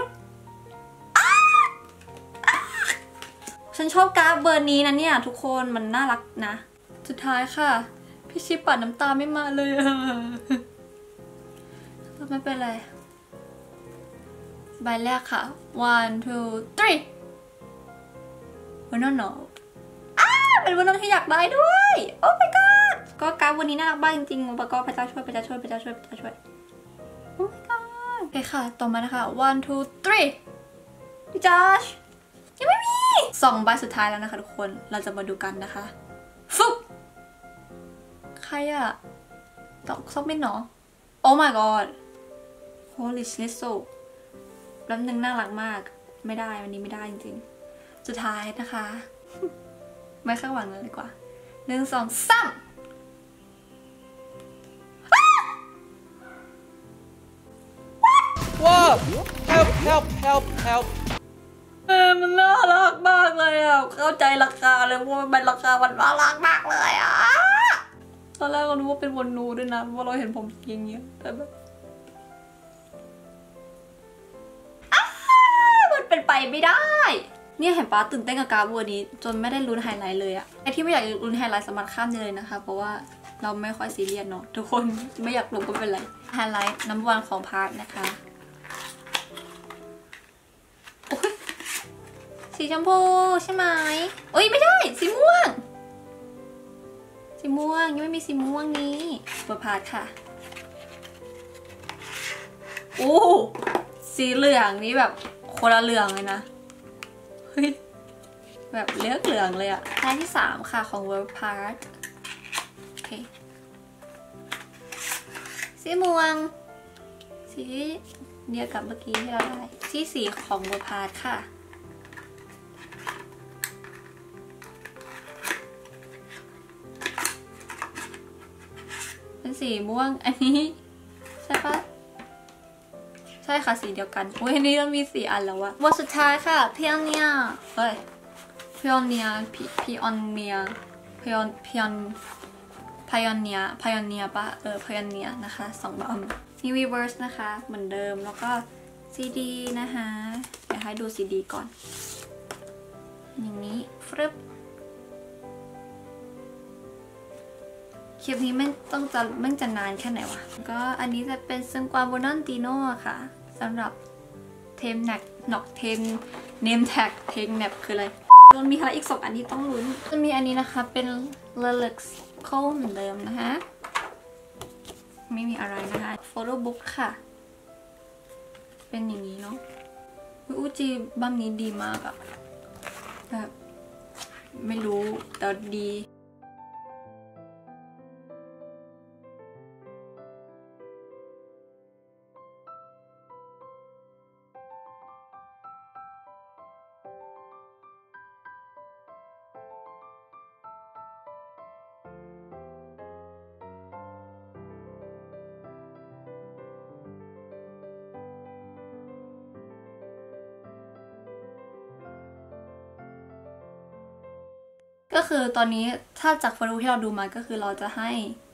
ฉันชอบการ์ดเบอร์นี้นะเนี่ยทุกคนมันน่ารักนะสุดท้ายค่ะพี่ชิปปัดน้ำตาไม่มาเลยไม่เป็นไรใบแรกค่ะ1 2 3วันนั้นเนาะเป็นวันนั้นที่อยากได้ด้วยโอ้ my god ก็การ์ดวันนี้น่ารักบ้างจริงๆก็พระเจ้าช่วยโอ้ my god โอเคค่ะต่อมานะคะ1 2 3พี่จัชยังไม่มี2 ใบสุดท้ายแล้วนะคะทุกคนเราจะมาดูกันนะคะฟึ๊บใครอะตอกซอกเม่นเนาะโอ้ my god holy shit so แป๊บนึงน่ารักมากไม่ได้วันนี้ไม่ได้จริงๆสุดท้ายนะคะ ไม่คาดหวังเลยดีกว่า1 2 3 ว้าว help มันน่ารักมากเลยอ่ะเข้าใจราคาเลยว่ามันเป็นราคามันน่ารักมากเลยอ่ะตอนแรกเราคิดว่าเป็นวนนูด้วยนะเพราะเราเห็นผมอย่างเงี้ยแต่แบบมันเป็นไปไม่ได้เนี่ยเห็นป้าตื่นเต้นกับการ์ดบัวนี้จนไม่ได้ลุ้นไฮไลท์เลยอะไอที่ไม่อยากลุ้นไฮไลท์สามารถข้ามได้เลยนะคะเพราะว่าเราไม่ค่อยซีเรียสเนาะทุกคนไม่อยากลุ้นก็เป็นไรไฮไลท์น้ำวันของพาร์ทนะคะสีชมพูใช่ไหมโอ้ยไม่ได้สีม่วงยังไม่มีสีม่วงนี้เปิดพาร์ทค่ะโอ้สีเหลืองนี่แบบคนละเหลืองเลยนะเฮ้ยแบบเหลืองเลยอะแท่ที่3ค่ะของ World Part โอเคสีม่วงสีเดียวกับเมื่อกี้ที่เราได้สีของ World Part ค่ะเป็นสีม่วงอันนี้ใช่ปะใช่ค่ะสีเดียวกันโอ้ยอันนี้เรามี4 อันแล้วอะวันสุดท้ายค่ะพีออนเนียปะเออพีออนเนียนะคะ2 บัมมีรีเวิร์สนะคะเหมือนเดิมแล้วก็ซีดีนะคะเดี๋ยวให้ดูซีดีก่อนอย่างนี้ฟรึบคลิปนี้มันจะนานแค่ไหนวะก็อันนี้จะเป็นซึงกวาโบนอนติโน่ค่ะสำหรับเทมแน็กนอกเทมเนมแท็กเทมแน็กคืออะไรมันมีอะไรอีก2 อันที่ต้องลุ้นจะมีอันนี้นะคะเป็น Lelix เข้าเหมือนเดิมนะคะไม่มีอะไรนะคะโฟโต้บุ๊กค่ะเป็นอย่างนี้เนาะอูจีบัมนี้ดีมากอะแบบไม่รู้แต่ดี ก็คือตอนนี้ถ้าจากฟอร์ที่เราดูมาก็คือเราจะให้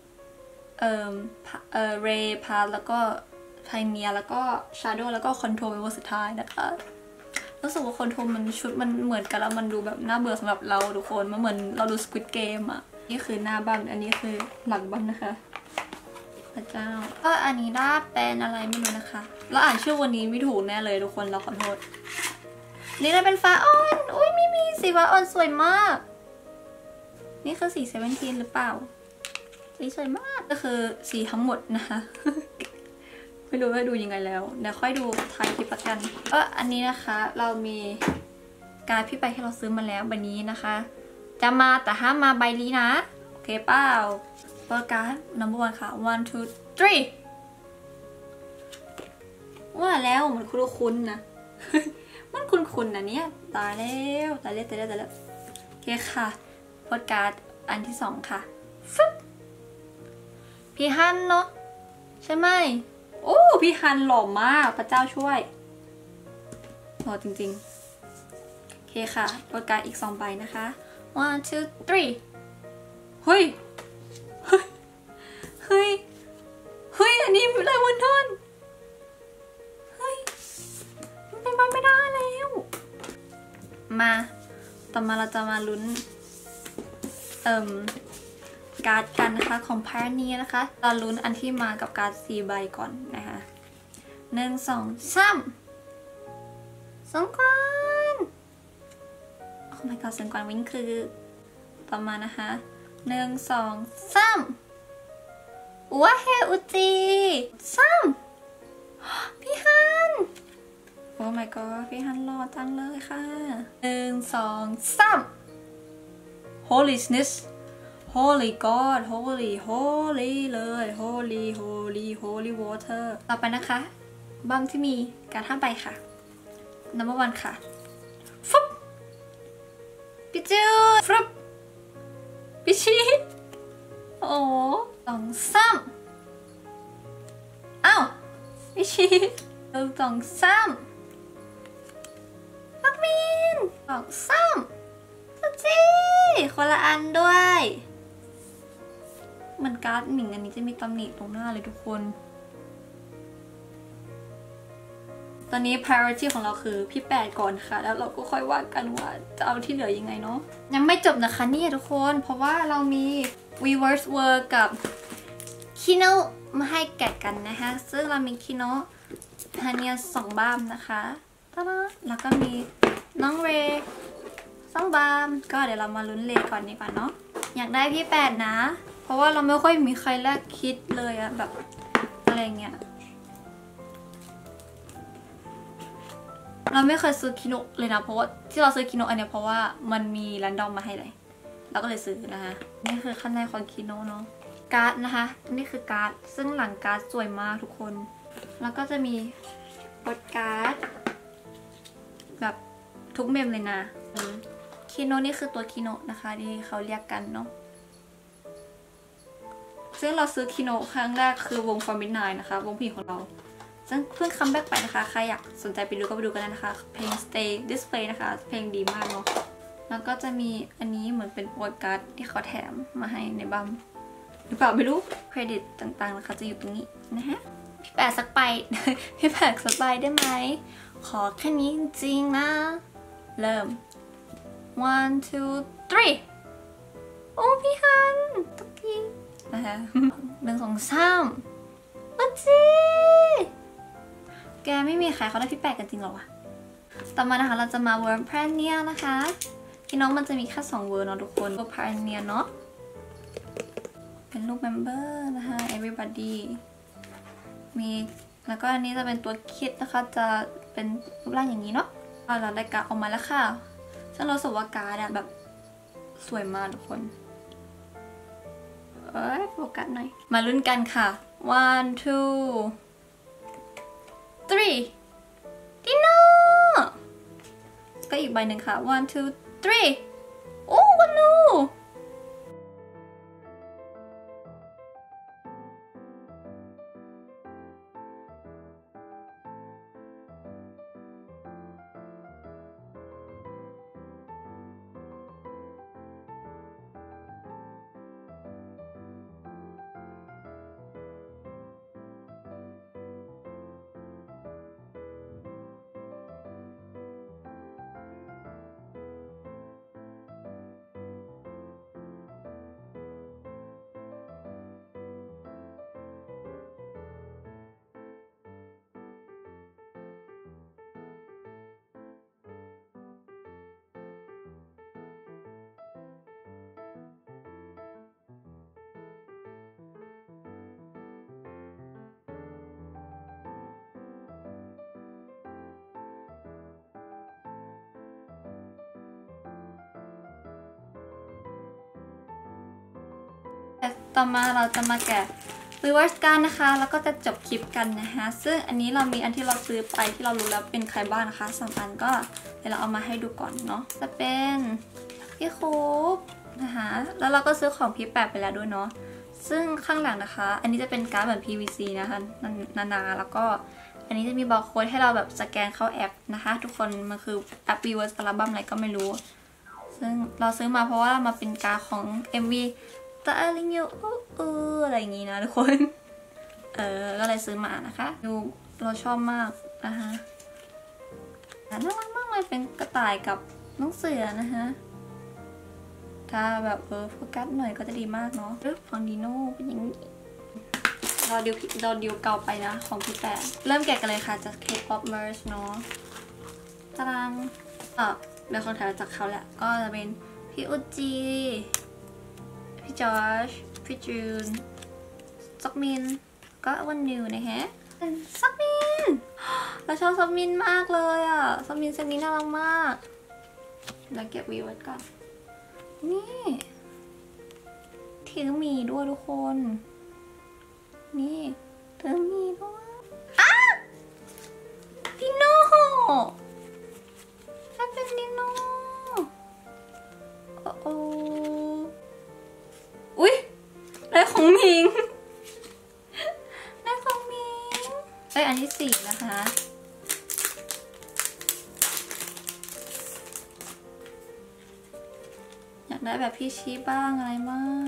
เรย์พาร์แล้วก็ไพเนียแล้วก็ชาร์โดแล้วก็คอนโทรลเป็นวันสุดท้ายนะคะรู้สึกว่าคอนโทรลมันชุดมันเหมือนกันแล้วมันดูแบบน่าเบื่อสำหรับเราทุกคนมันเหมือนเราดูสควิดเกมอ่ะนี่คือหน้าบัมอันนี้คือหลังบัมนะคะพระเจ้าก็อันนี้ได้เป็นอะไรไม่รู้นะคะแล้วอ่านชื่อวันนี้ไม่ถูกแน่เลยทุกคนเราขอโทษนี่ได้เป็นฟ้าอ่อนอุ้ยมีสีฟ้าอ่อนสวยมากนี่คือสี17หรือเปล่าสีสวยมากก็คือสีทั้งหมดนะคะ ไม่รู้ว่าดูยังไงแล้วเดี๋ยวค่อยดูท้ายคลิปละกันอันนี้นะคะเรามีการพี่ไปที่เราซื้อมาแล้วใบนี้นะคะจะมาแต่ห้ามมาใบนี้นะโอเคเปล่าเปิดการ์ดnumber 1ค่ะ 1 2 3ว่าแล้วมันคุ้นๆนะ มันคุ้นๆนะเนี่ยตายแล้วโอเคค่ะโปสการ์ดอันที่2ค่ะฟึ๊บพี่ฮันเนาะใช่ไหมโอ้พี่ฮันหล่อมากพระเจ้าช่วยหล่อจริงๆโอเคค่ะโปสการ์ดอีก2ใบนะคะ 1 2 3เฮ้ยอันนี้เป็นอะไรวันทอนเฮ้ยมันเป็นไปไม่ได้แล้วมาต่อมาเราจะมาลุ้นการ์ดกันนะคะของพาร์นี้นะคะเราลุ้นอันที่มากับการ์ด4ใบก่อนนะคะ1 2 3สงกรานต์โอ้ my god สงกรานต์วิ่งคือต่อมานะคะ1 2 3ว้าเฮอุจิ3พี่ฮันโอ้ my god พี่ฮันหล่อจังเลยค่ะ1 2 3 Holiness Holy God Holy เลย Holy Water ต่อไปนะคะบัมที่มีการ5ใบค่ะ number 1ค่ะฟุ๊บพี่จูฟุ๊บพี่ชีโอ้2 3อ้าวพี่ชี2 3พักมิน2 3สุจีคนละอันด้วยเหมือนการ์ดหมิงอันนี้จะมีตำหนิตรงหน้าเลยทุกคนตอนนี้ priority ของเราคือพี่8ก่อนค่ะแล้วเราก็ค่อยว่ากันว่าจะเอาที่เหลือยังไงเนาะยังไม่จบนะคะนี่ทุกคนเพราะว่าเรามี reverse word กับ Kino มาให้แกะกันนะคะซึ่งเรามี Kino ฮาเนีย2บ้ามนะคะตาดาแล้วก็มีน้องเรย์2บ้ามก็เดี๋ยวเรามาลุ้นเลก่อนดีกว่าเนาะอยากได้พี่8นะเพราะว่าเราไม่ค่อยมีใครแลกคิดเลยอะแบบอะไรเงี้ยเราไม่เคยซื้อคิโนะเลยนะเพราะว่าที่เราซื้อคิโนะอันเนี้ยเพราะว่ามันมีแรนดอมมาให้เลยเราก็เลยซื้อนะคะนี่คือขั้นในของคิโนะเนาะการ์ดนะคะนี่คือการ์ดซึ่งหลังการ์ดสวยมากทุกคนแล้วก็จะมีโปสการ์ดแบบทุกเมมเลยนะคิโนะนี่คือตัวคิโนะนะคะที่เขาเรียกกันเนาะซึ่งเราซื้อคิโนะครั้งแรกคือวง For Midnight นะคะวงผีของเราซึ่งเพิ่งคัมแบ็กไปนะคะใครอยากสนใจไปดูก็ไปดูกันได้นะคะเพลง Stay Display นะคะเพลงดีมากเนาะแล้วก็จะมีอันนี้เหมือนเป็นโปสการ์ดที่เขาแถมมาให้ในบัมหรือเปล่าไม่รู้เครดิตต่างๆนะคะจะอยู่ตรงนี้นะฮะพี่แปะสักใบ พี่แปะสักใบได้ไหมขอแค่นี้จริงๆนะเริ่ม 1 2 3โอ้พี่ฮันตุ๊กกี้นะคะ1 2 3อุจิแกไม่มีใครเขาได้พี่แปะกันจริงหรอวะต่อมานะคะเราจะมาเวิร์มแพนเนียนะคะที่น้องมันจะมีแค่2เวิร์เนาะทุกคนตัวแพนเนียเนาะเป็นรูปเมมเบอร์นะคะ everybody มีแล้วก็อันนี้จะเป็นตัวคิดนะคะจะเป็นรูปร่างอย่างนี้เนาะเราได้การ์ดออกมาแล้วค่ะซึ่งเราสวาการ์ดอะแบบสวยมากทุกคนโฟกัสหน่อยมาลุ้นกันค่ะ one two three ดิโนก็อีกใบหนึ่งค่ะ one two three โอ้วานูต่อมาเราจะมาแกะ reverse กันนะคะแล้วก็จะจบคลิปกันนะคะซึ่งอันนี้เรามีอันที่เราซื้อไปที่เรารู้แล้วเป็นใครบ้างนะคะ2 อันก็เดี๋ยวเราเอามาให้ดูก่อนเนาะจะเป็นพี่คูปนะคะแล้วเราก็ซื้อของพี่แปะไปแล้วด้วยเนาะซึ่งข้างหลังนะคะอันนี้จะเป็นการ์ดแบบ PVC นะคะนาแล้วก็อันนี้จะมีบาร์โค้ดให้เราแบบสแกนเข้าแอปนะคะทุกคนมันคือแอป reverse อัลบั้มอะไรก็ไม่รู้ซึ่งเราซื้อมาเพราะว่ามาเป็นการ์ดของ MVตาลิงโยอะไรอย่างงี้นะทุกคนก็เลยซื้อมานะคะดูเราชอบมากนะคะน่ารักมากเลยเป็นกระต่ายกับน้องเสือนะคะถ้าแบบโฟกัสหน่อยก็จะดีมากเนาะของดีโน่เป็นอย่างนี้เราดิวเก่าไปนะของพี่แปะเริ่มแกะกันเลยค่ะจาก K-pop merch เนาะตารางเป็นคนแถวจากเขาแหละก็จะเป็นพี่อุจิพี่จอร์จพี่จูนซักมินก็วันนิวนะฮะซักมินเราชอบซักมินมากเลยอ่ะซักมินเซตนี้น่ารักมากแล้วเก็บวีไว้ก่อนนี่ถือมีด้วยทุกคนนี่ถือมีด้วยดิโน่ถ้าเป็นดิโน่โอ้อุ๊ยได้ของมิงได้ของมิงอันที่4นะคะอยากได้แบบพี่ชี้บ้างอะไรบ้าง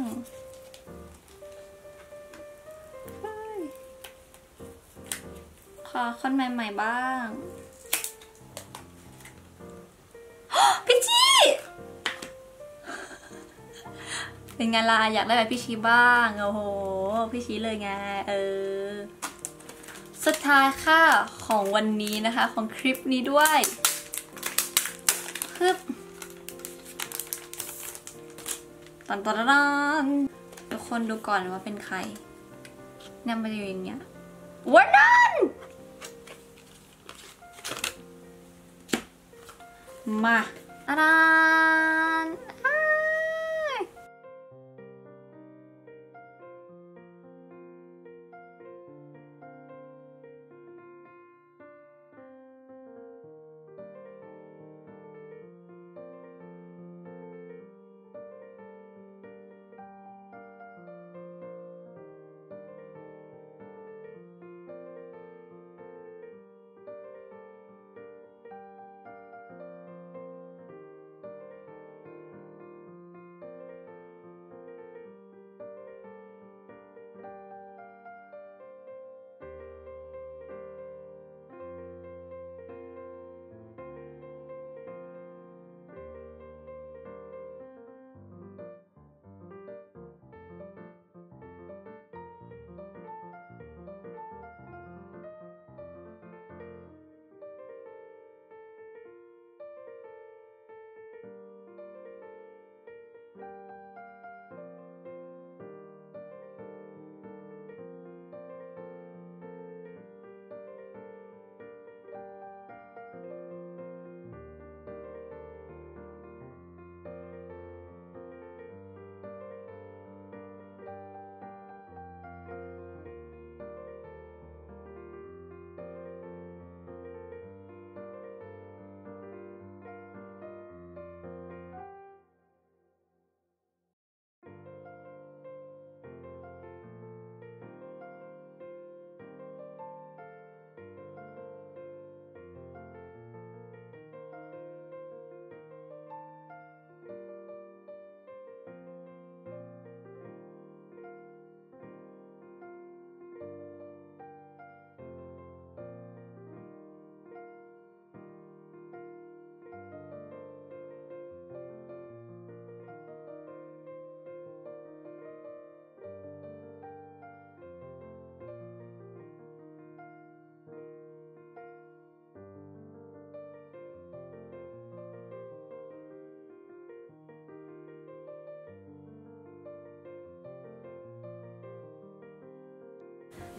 ขอคนใหม่ๆบ้างพี่ชี้เป็นไงล่ะอยากได้แบบพี่ชี้บ้างโอ้โหพี่ชี้เลยไงสุดท้ายค่ะของวันนี้นะคะของคลิปนี้ด้วยคือตอนทุกคนดูก่อนว่าเป็นใครเนี่ยมาอยู่อย่างเงี้ยวันนั้นมาอาจารย์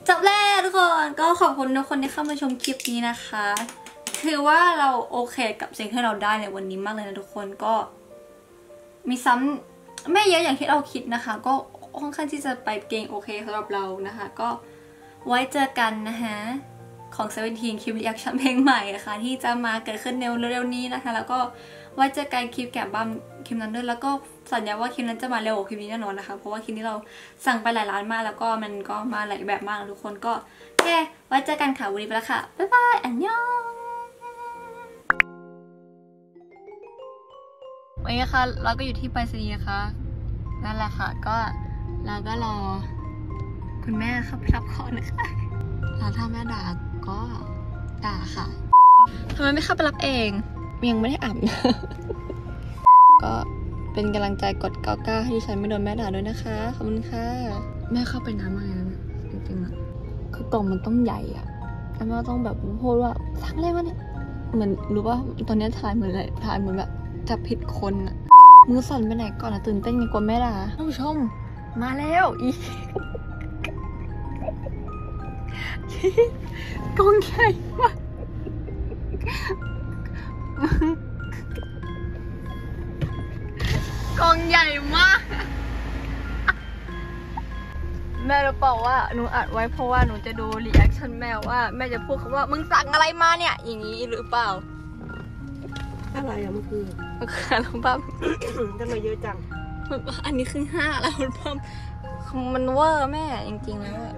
จบแล้วทุกคนก็ขอบคุณทุกคนที่เข้ามาชมคลิปนี้นะคะคือว่าเราโอเคกับสิ่งที่เราได้ในวันนี้มากเลยนะทุกคนก็มีซ้ำไม่เยอะอย่างที่เราคิดนะคะก็ค่อนข้างที่จะไปเก่งโอเคสำหรับเรานะคะก็ไว้เจอกันนะคะของ17คลิปรีแอคชั่นเพลงใหม่นะคะที่จะมาเกิดขึ้นในเร็วๆนี้นะคะแล้วก็ไว้เจอกันคลิปแกะบัมคลิปนั้นด้วยแล้วก็สัญญาว่าคลิปนั้นจะมาเร็วกว่าคลิปนี้แน่นอนนะคะเพราะว่าคลิปนี้เราสั่งไปหลายล้านมากแล้วก็มันก็มาหลายแบบมากทุกคนก็แค่ไว้เจอกันค่ะวันนี้ไปแล้วค่ะบ๊ายบายอันยองวันนี้นะคะเราก็อยู่ที่ไปรษณีย์นะคะนั่นแหละค่ะก็เราก็รอคุณแม่เข้าไปรับของนะคะแล้วถ้าแม่ด่าก็ด่าค่ะทำไมไม่เข้าไปรับเองยังไม่ได้อาบน้ำก็เป็นกำลังใจกด99ให้ดิฉันไม่โดนแม่ด่าด้วยนะคะขอบคุณค่ะแม่เข้าไปน้ำมาแล้วเนี่ยจริงๆอะคือกล่องมันต้องใหญ่อะแล้วแม่ต้องแบบพูดว่าสั่งอะไรวะเนี่ยเหมือนรู้ว่าตอนนี้ถ่ายเหมือนอะไรถ่ายเหมือนแบบจะผิดคนอะมือสั่นไปไหนก่อนอะตื่นเต้นไงกลัวแม่ด่าท่านผู้ชมมาแล้วอีกล่องใหญ่มากกล่องใหญ่มากแม่รู้เปล่าว่าหนูอัดไว้เพราะว่าหนูจะดูรีแอคชั่นแม่ว่าแม่จะพูดคำว่ามึงสั่งอะไรมาเนี่ยอย่างนี้หรือเปล่าอะไรอะมันคืออะไรบ้างทำไมเยอะจังอันนี้คือ5แล้วมันเวอร์แม่จริงๆแล้ว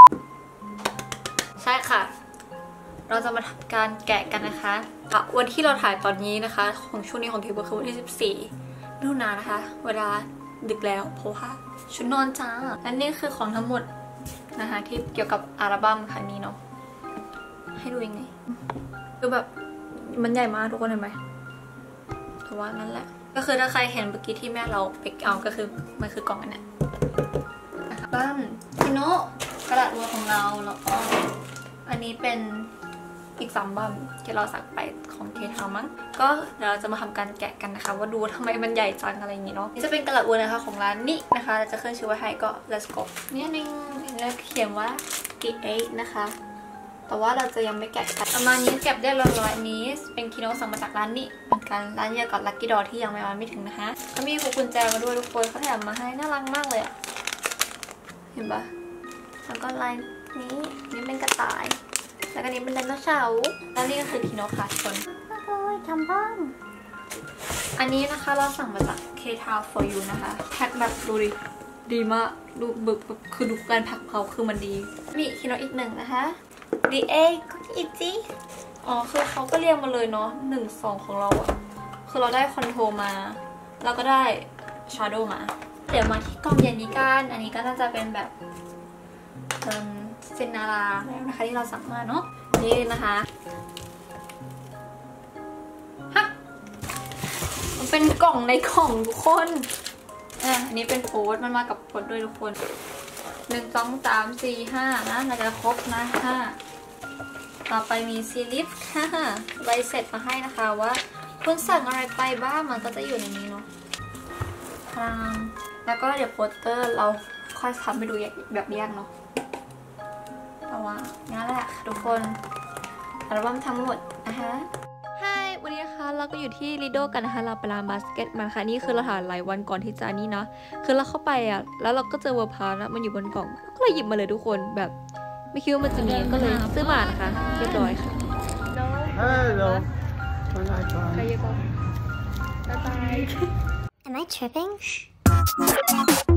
ใช่ค่ะเราจะมาทำการแกะกันนะคะวันที่เราถ่ายตอนนี้นะคะของช่วงนี้ของเคเบิลคือวันที่14มิถุนายนนะคะเวลาดึกแล้วเพราะว่าชุดนอนจ้าและนี่คือของทั้งหมดนะคะที่เกี่ยวกับอัลบั้มครั้งนี้เนาะให้ดูยังไงคือแบบมันใหญ่มากทุกคนเห็นไหมแต่ว่านั่นแหละก็คือถ้าใครเห็นเมื่อกี้ที่แม่เราไปเอาก็คือมันคือกล่องอันนี้อัลบั้มคิโนะกระดาษวัวของเราแล้วก็อันนี้เป็นอีก3บัมที่เราสั่งไปของเคทามั้งก็เดี๋ยวเราจะมาทำการแกะกันนะคะว่าดูทำไมมันใหญ่จังอะไรอย่างงี้เนาะนี่จะเป็นกระดาษวัวนะคะของร้านนี้นะคะเราจะขึ้นชื่อไว้ให้ก็ let's go นี่นึงแล้วเขียนว่า G8 นะคะแต่ว่าเราจะยังไม่แกะกันประมาณนี้แกะได้ร้อยนี้เป็นคิโนะสั่งมาจากร้านนี้เหมือนกันร้านเดียวกับลัคกี้ดอที่ยังไม่ถึงนะคะเขามีพวงกุญแจมาด้วยทุกคนเขาแถมมาให้น่ารักมากเลยอะเห็นปะแล้วก็ลายนี้เป็นกระต่ายแล้วก็นี้เป็นไดโนเสาร์แล้วนี่ก็คือคิโนะค่ะทุกคนโอ้ยทำบ้างอันนี้นะคะเราสั่งมาจาก K-Town for you นะคะแพ็คแบบดูดิดีมากดูบึกคือดูการแพ็คเขาคือมันดีมีคิโนะอีกหนึ่งนะคะดีเอก็อีกจีอ๋อคือเขาก็เรียงมาเลยเนาะ1 2ของเราอะคือเราได้คอนโทรมาแล้วก็ได้ชาร์โดมาเดี๋ยวมาที่กล่องเย็นนี้กันอันนี้ก็น่าจะเป็นแบบเซนนาราแล้วนะคะที่เราสั่งมาเนาะนี่นะคะฮะมันเป็นกล่องในกล่องทุกคนอันนี้เป็นโค้ดมันมากับโค้ดด้วยทุกคน1 2 3 4 5นะน่าจะครบนะ5ต่อไปมีซีลิฟใบเสร็จมาให้นะคะว่าคุณสั่งอะไรไปบ้างมันก็จะอยู่ในนี้เนาะแล้วก็เดี๋ยวโปสเตอร์เราค่อยทำไปดูแบบแยกเนาะแต่ว่านี่แหละทุกคนอัลบั้มทั้งหมดนะคะวันนี้นะคะเราก็อยู่ที่ลิโดกันนะคะเราไปร้านบาสเกตมาค่ะนี่คือเราถ่ายหลายวันก่อนที่จะนี่นะคือเราเข้าไปอ่ะแล้วเราก็เจอเวอร์พาร์นะมันอยู่บนกล่องก็เลยหยิบมาเลยทุกคนแบบไม่คิดว่ามันจะมีก็เลยซื้อมานะคะเรียบร้อยค่ะ Hello Bye bye. Am I tripping?